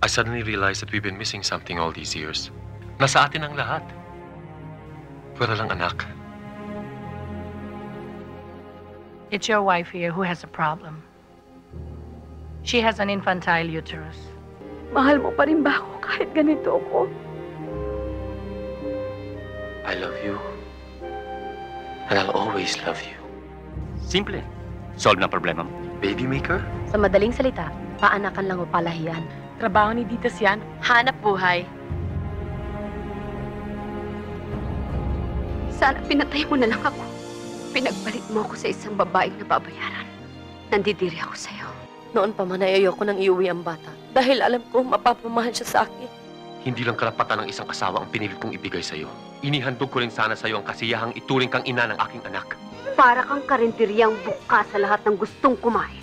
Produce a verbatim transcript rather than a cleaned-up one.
I suddenly realized that we've been missing something all these years. Nasa atin ang lahat. Wala lang anak. It's your wife here who has a problem. She has an infantile uterus. Mahal mo pa rin ba ako kahit ganito ako? I love you. And I'll always love you. Simple. Solve na problema mo. Baby maker? Sa madaling salita, paanakan lang o palahian. Trabaho ni Dita Sian. Hanap buhay. Sana pinatay mo na lang ako. Pinagpalit mo ako sa isang babaeng nababayaran. Nandidiri ako sa'yo. Noon pa man ay ayoko nang iuwi ang bata. Dahil alam kong mapapamahal siya sa akin. Hindi lang karapatan ng isang asawa ang pinilit kong ibigay sa'yo. Inihandog ko rin sana sa'yo ang kasiyahang ituring kang ina ng aking anak. Para kang karinderyang bukas sa lahat ng gustong kumain.